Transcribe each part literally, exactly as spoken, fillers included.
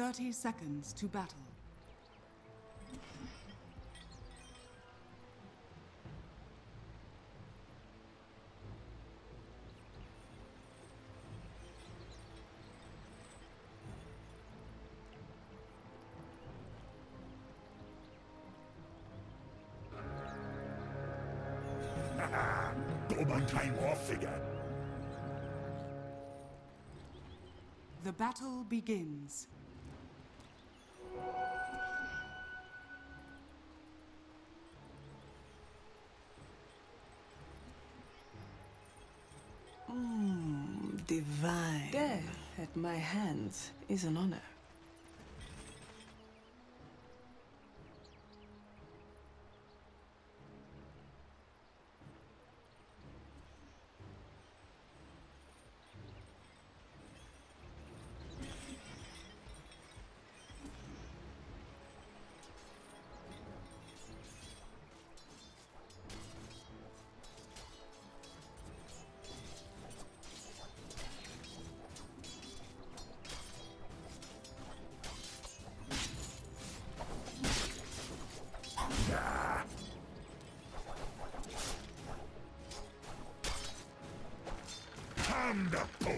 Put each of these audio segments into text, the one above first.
thirty seconds to battle. Got my time off figure. The battle begins. Mmm, divine. Death at my hands is an honor. Come the Pudge!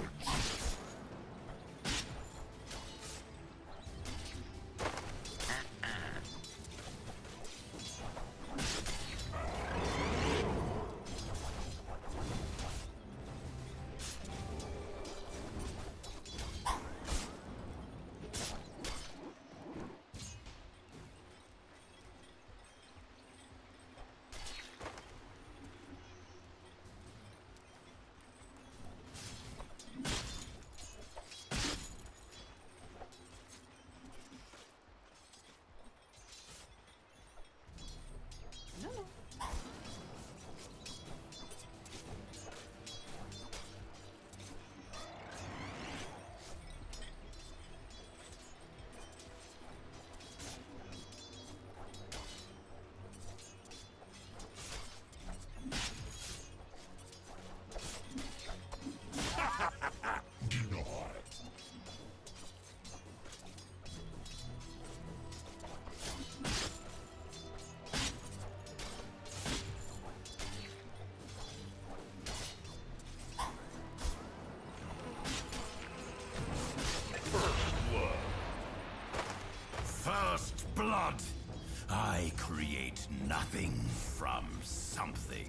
First blood! I create nothing from something.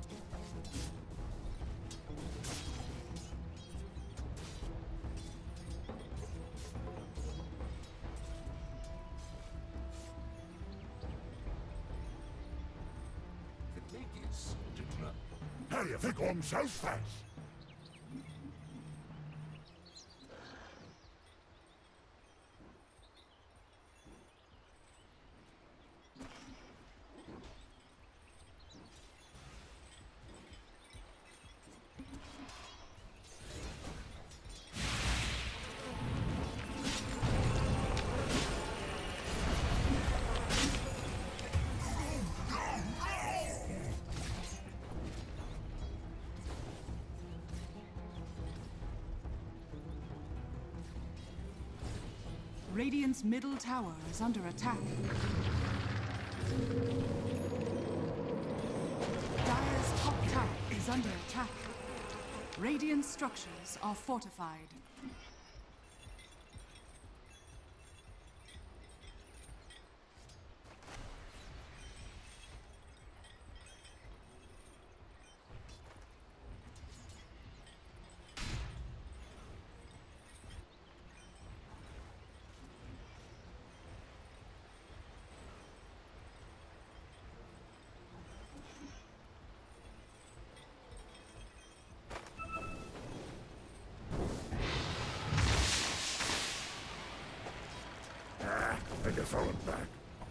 The thing is, how do you think I'm so fast? Radiant's middle tower is under attack. Dire's top tower is under attack. Radiant structures are fortified. I can throw it back.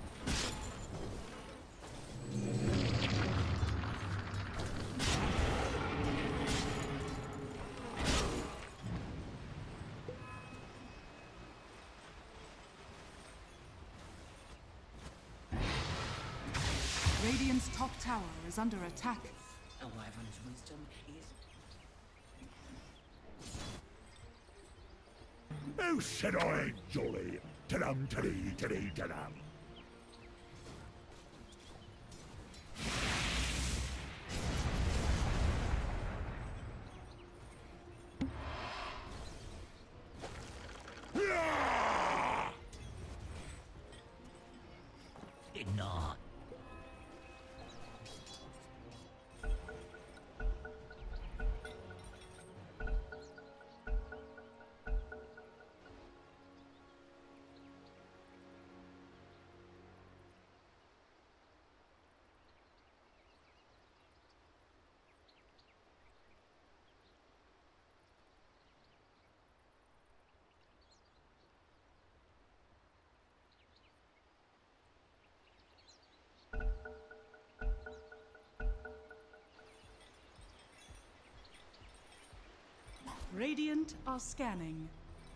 Radiant's top tower is under attack. A wyvern's wisdom is... Who said I ain't jolly? Ta-dum, ta-dee, ta-dee, ta-dum. Not. Radiant are scanning.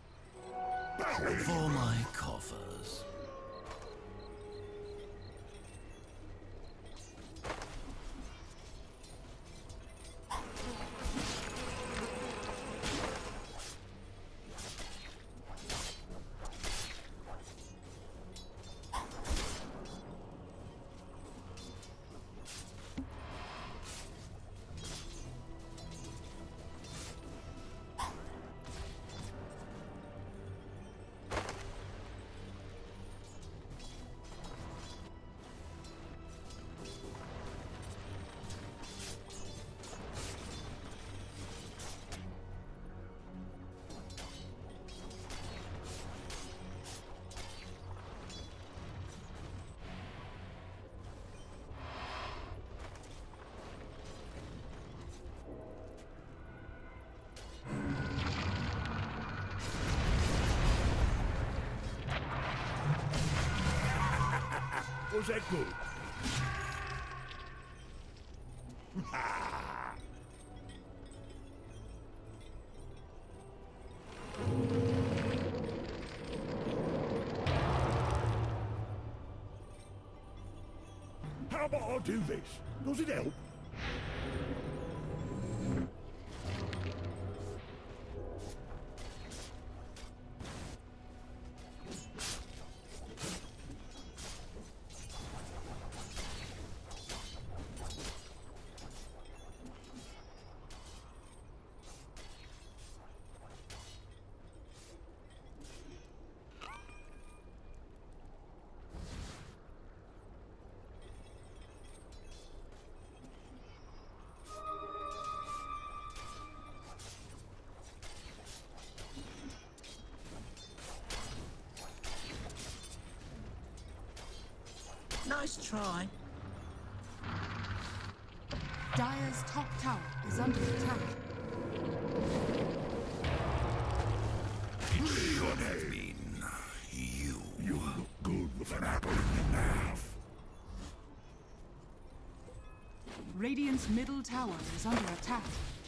For my coffers. Was that good? How about I do this? Does it help? Nice try. Dire's top tower is under attack. It should have been you. You look good with an apple in your mouth. Radiant's middle tower is under attack.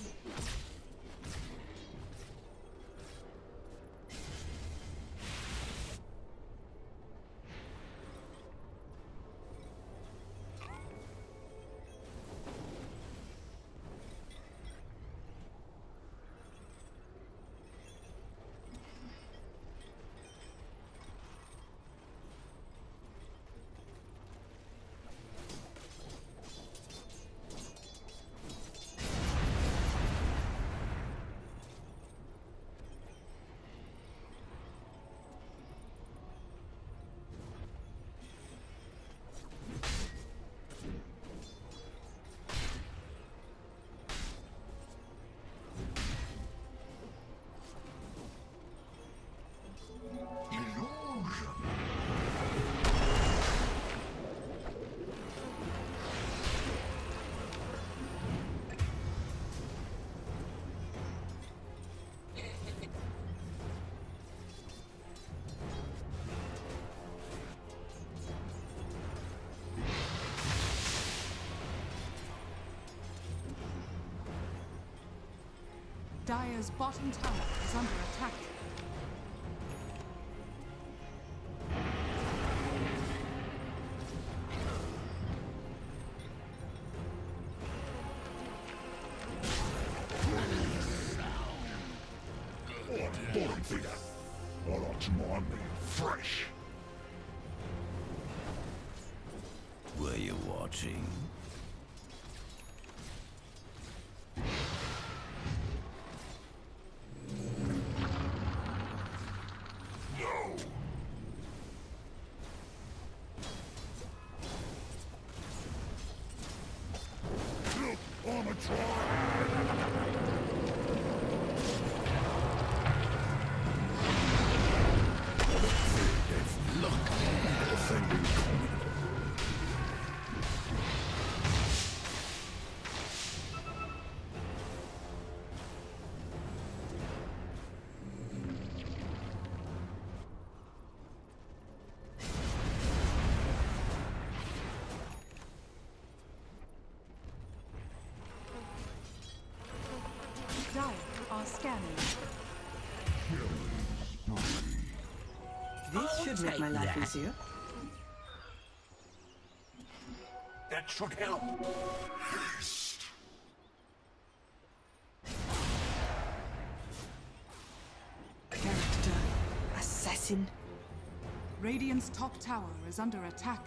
Dire's bottom tower is under attack. Bottom feeder. I like to mind me. fresh. Were you watching? No. Look, armor Dire are scanning. This should make my life easier. That should help. Haste. Character. Assassin. Radiant's top tower is under attack.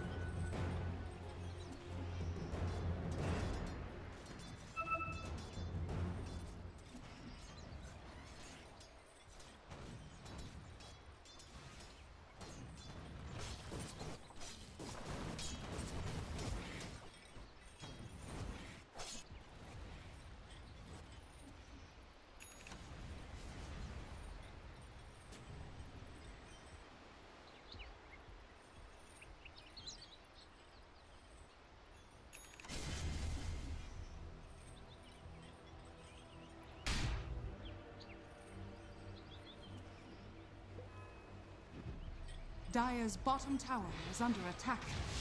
Dire's bottom tower is under attack.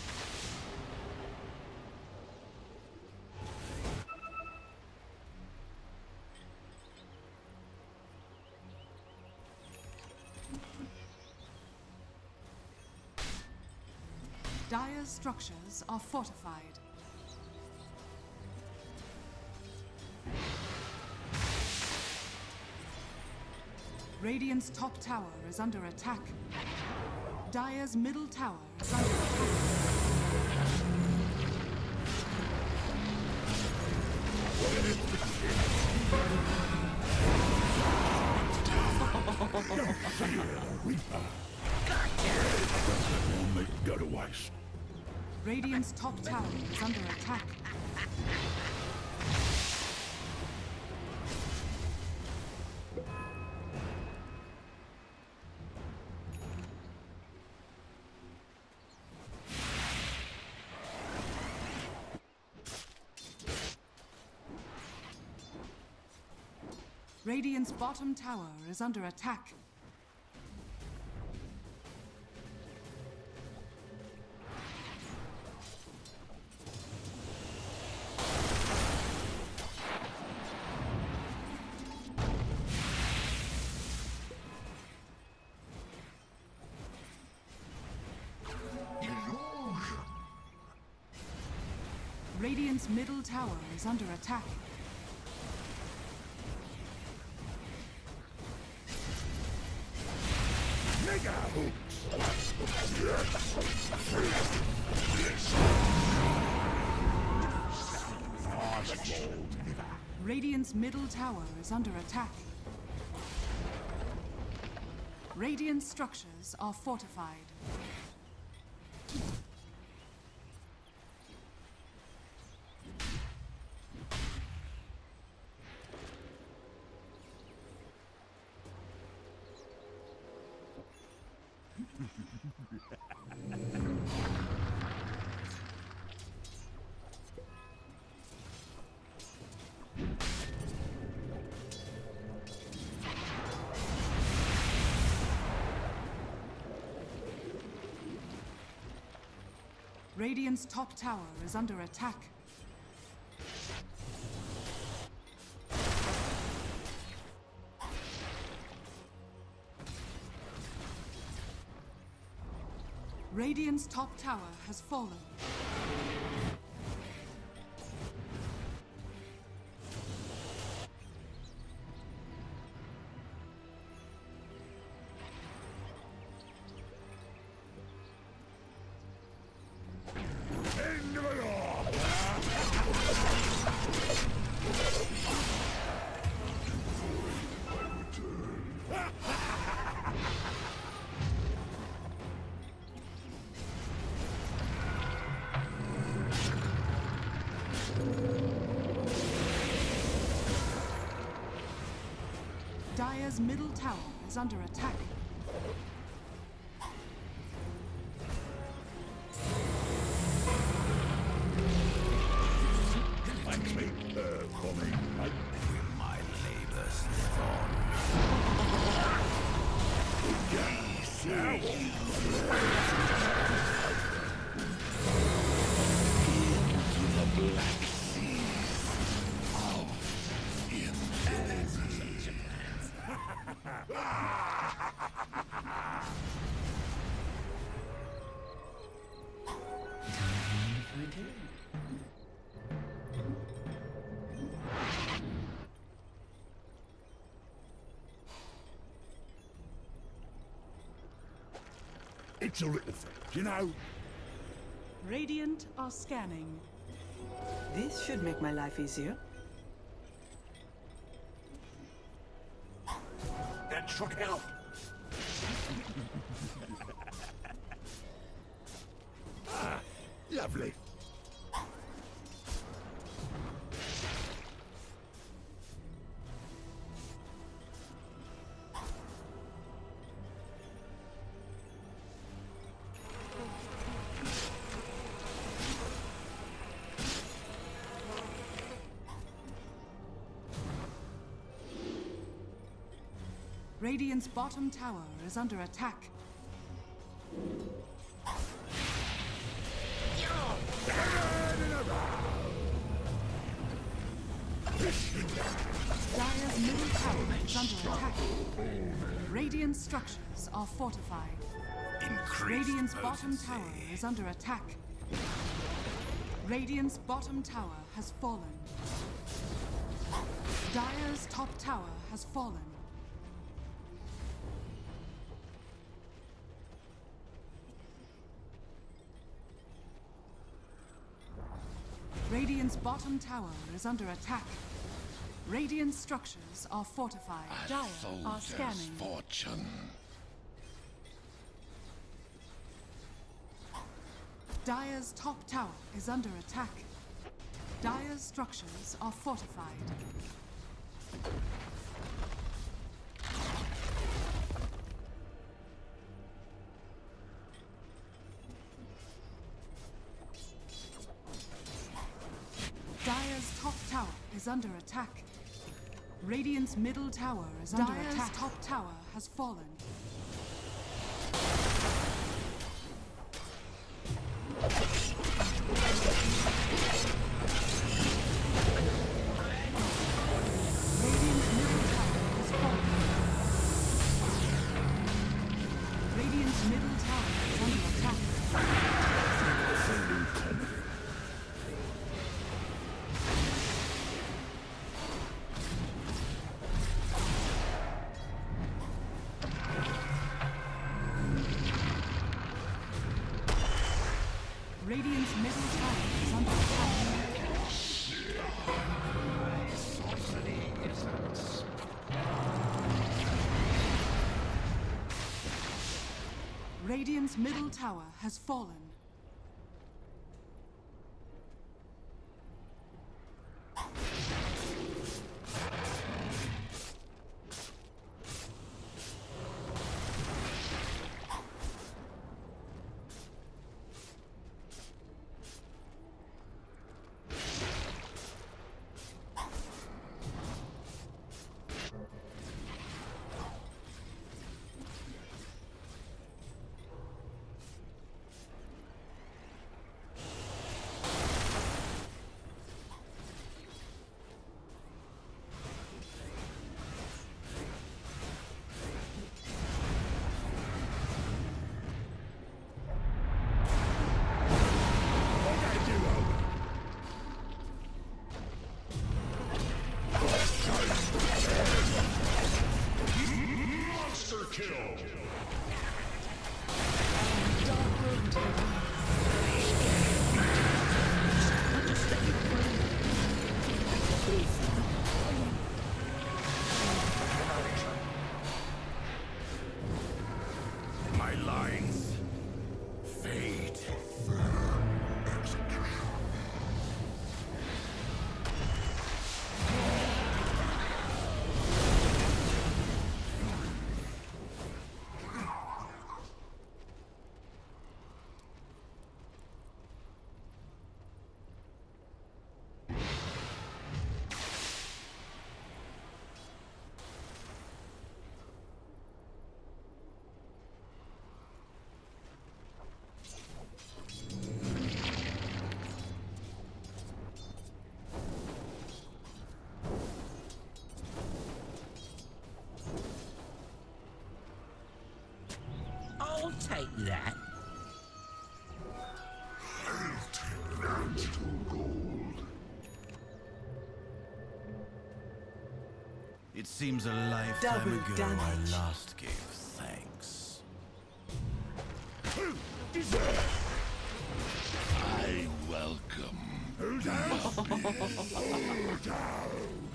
Dire's structures are fortified. Radiant's top tower is under attack. Dire's middle tower is under attack. Won't make it otherwise. Radiant's top tower is under attack. Radiant's bottom tower is under attack. Radiant's middle tower is under attack. Mega hooks. Radiant's middle tower is under attack. Radiant structures are fortified. Radiant's top tower is under attack. Radiant's top tower has fallen. Dire's middle tower is under attack. Thanks, mate. Uh, for me, mate. Will my labors live on? Into the black seas of infinity. It's a little thing, you know? Radiant are scanning. This should make my life easier. That should help. Ah, lovely. Radiant's bottom tower is under attack. Dire's middle tower is under attack. Radiant structures are fortified. Increase Radiant's bottom potency. tower is under attack. Radiant's bottom tower has fallen. Dire's top tower has fallen. Radiant's bottom tower is under attack. Radiant structures are fortified. Dire are scanning. Fortune. Dire's top tower is under attack. Dire's structures are fortified. Dire's top tower is under attack. Radiant's middle tower is under Dire's attack. Top tower has fallen. Radiant's middle tower has fallen. Radiant's middle tower is under attack. Radiant's middle tower is under attack. Sorcery essence. Radiant's middle tower has fallen. take that. I'll take that. Little gold. It seems a lifetime Double ago damage. I last gave thanks. Who deserves? I welcome. Who does? Who does?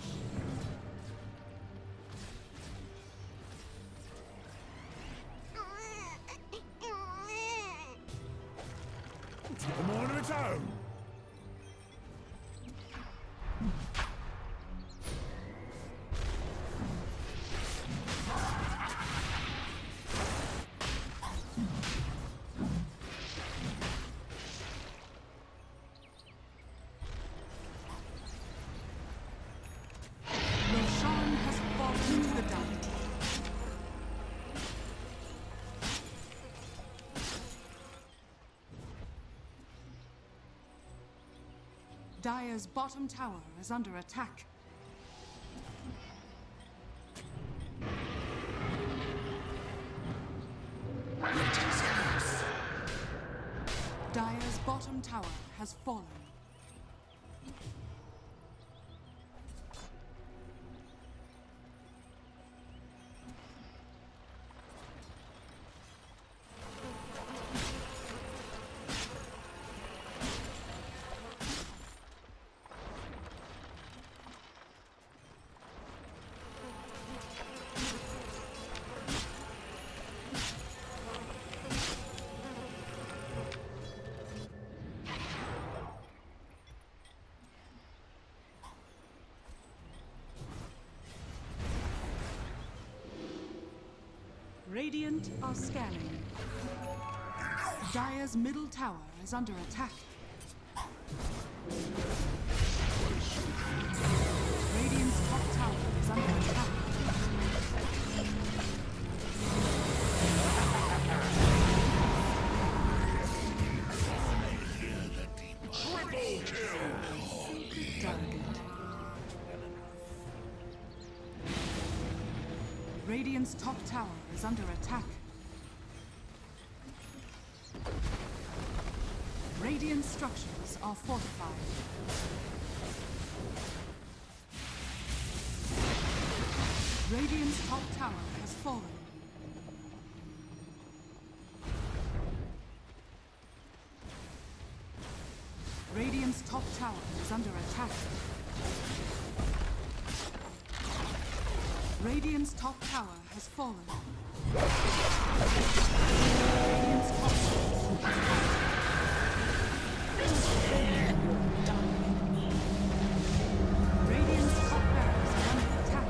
It's got a mind of its own. Roshan has fallen to the deity. Dire's bottom tower is under attack. Dire's bottom tower has fallen. Radiant are scanning. Dire's middle tower is under attack. Radiant's top tower is under attack. Target. Radiant's top tower is under attack. Radiant structures are fortified. Radiant's top tower has fallen. Radiant's top tower is under attack. Radiant's top tower has fallen. Radiant's top tower has fallen. Radiant's top barracks are under attack.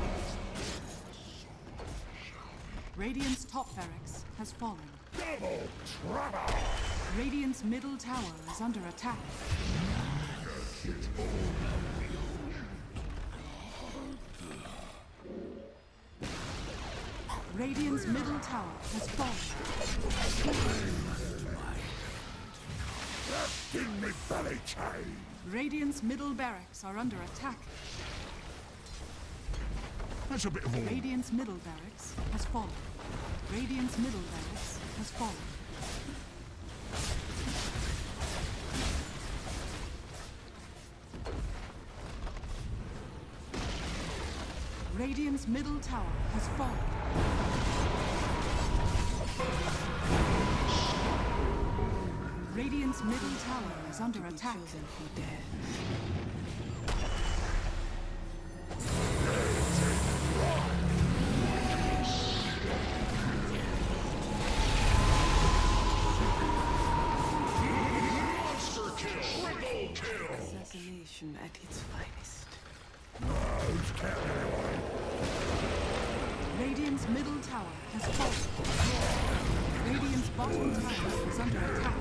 Radiant's top barracks has fallen. Double trouble! Radiant's middle tower is under attack. Radiant's middle tower has fallen. In me belly chain! Radiant's middle barracks are under attack. That's a bit of all. Radiant's middle barracks has fallen. Radiant's middle barracks has fallen. Radiant's middle tower has fallen. Radiant's middle tower is under attack. Chosen for death. Monster kill! Triple kill! Assassination at its finest. Who's counting anyway? Radiant's middle tower has fallen. Radiant's bottom tower is under attack.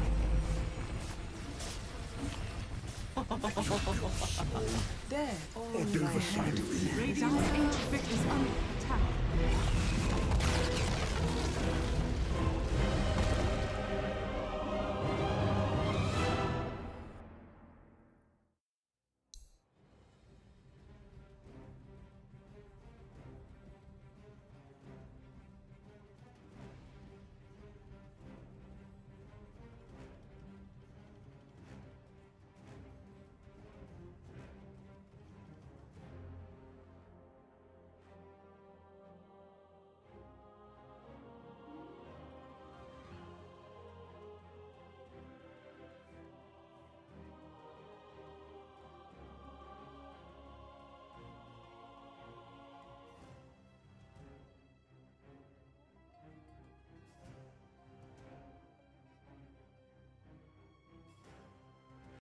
Death. All Or do my the same hands. for you. Radiant's ancient is under attack.